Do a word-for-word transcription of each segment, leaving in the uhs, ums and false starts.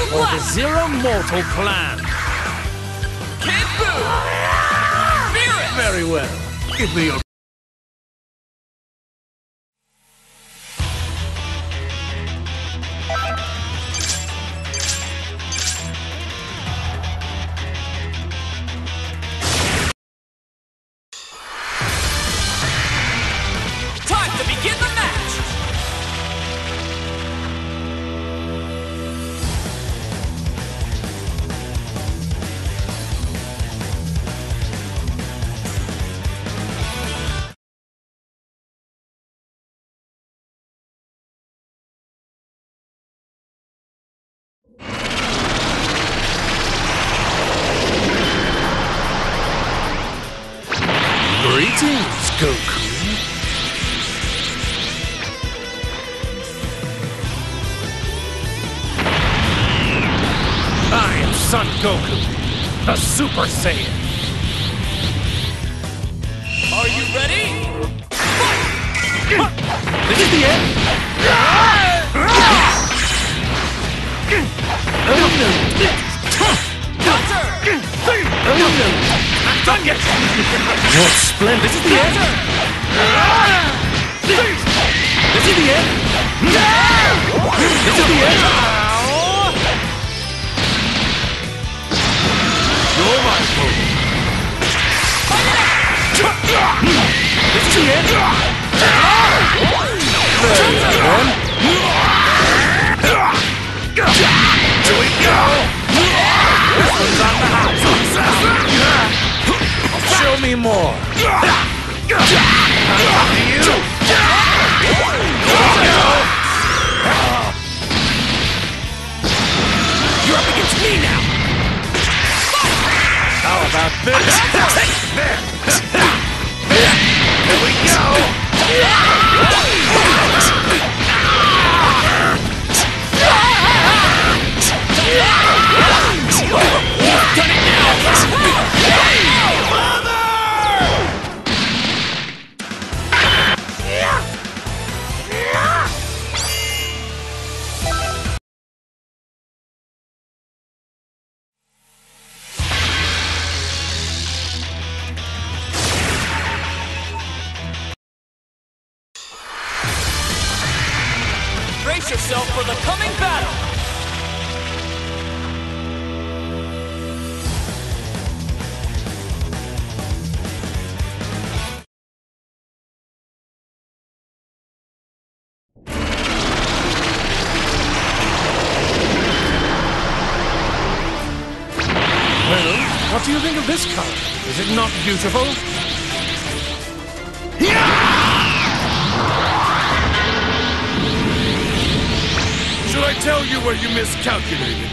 or the Zero Mortal Plan. Kid Buu! Beerus! Very well. Give me your... Time to begin the match! Greetings, Goku. I am Son Goku, the Super Saiyan. Are you ready? This is the end. Oh no! Counter! Oh no! I'm done yet! What splendid! This is the end! This is the end! This is the end! You're my foe! This is the end! There you go! Here we go! This one's on the house! Show me more! I'll come to you! You're up against me now! How about this? There! Here we go! Done it now! Brace yourself for the coming battle! Well, what do you think of this color? Is it not beautiful? Should I tell you where you miscalculated?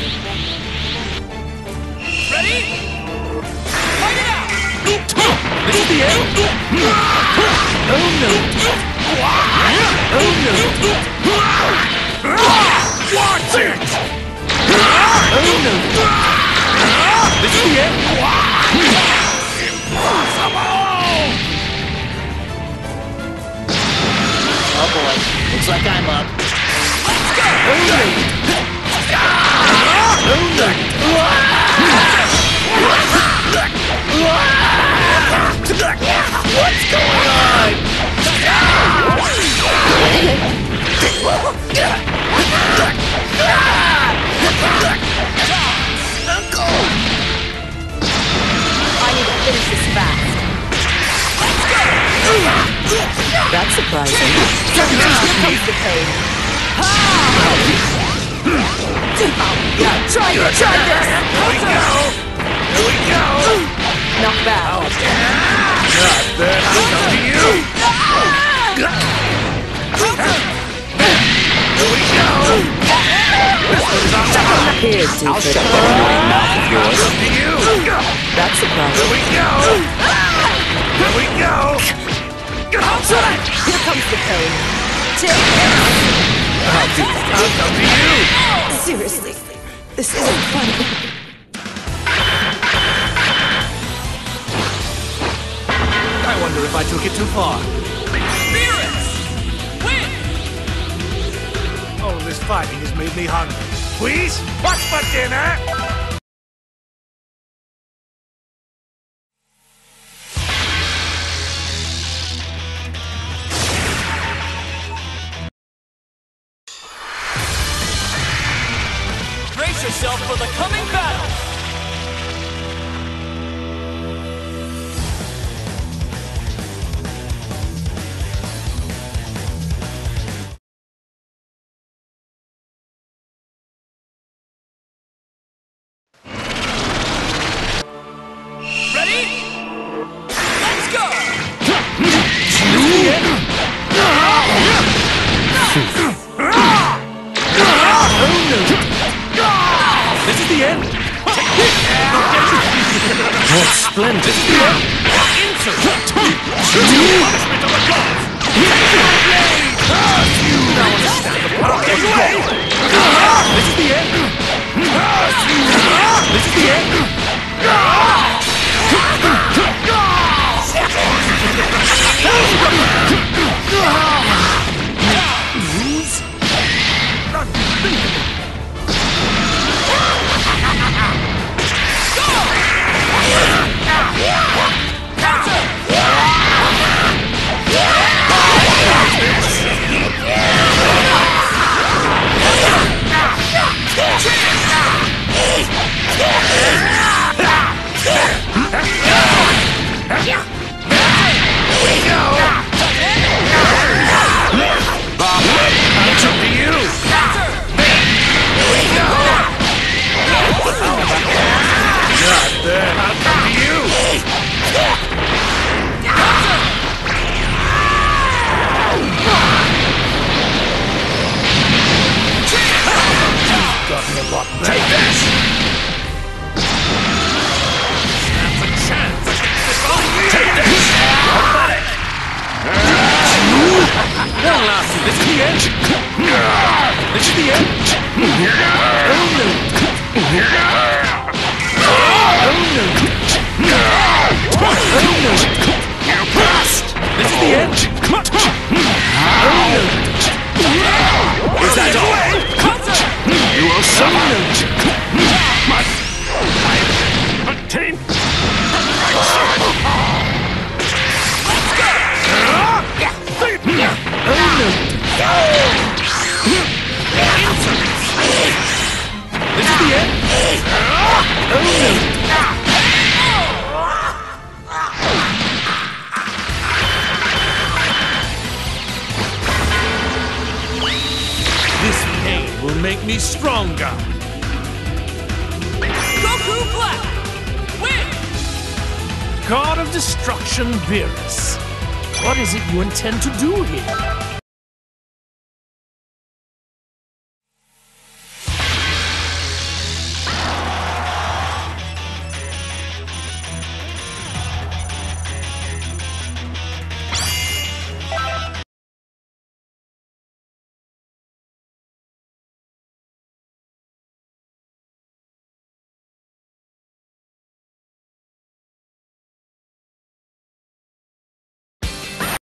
Ready? Fight it out! This is the end! Oh no! Oh no! Watch it! Oh no! This is the end! Impossible! Oh boy, looks like I'm up. Oh no! Oh no! What's going on? Uncle! I need to finish this fast. That's surprising. Here comes the pain. Yeah, try it, try this! Here we go! Here we go! Not bad. Not bad. I'll come to you! Here we go! This one's on the house! Here, Secret. I'll shut that annoying mouth of I'll yours. come to you! That's surprising. Here we go! Here we go! I'll try! Here comes the pain. Take I'll do it. I'll come to you! it. Seriously, this isn't funny. I wonder if I took it too far. Beerus! Win! All this fighting has made me hungry. please? What's for dinner? Brace yourself for the coming battle! Ready? Let's go! This is the end! What splendid! Insult! Punishment of the gods! Take my blade! You now understand the power of the blade! This is the end! This is the end! Lose? Unthinkable! Take this! That's a chance against this ball! Take this! Pathetic! That'll last you. This is the end! This is the end! Oh no! Oh no! Oh no! You passed! This is the end! Oh no! Is that all? You will suffer! Must I attain? Let's go! Oh no! This is the end? Oh no! This pain will make me stronger! Goku Black! Win! God of Destruction, Beerus. What is it you intend to do here?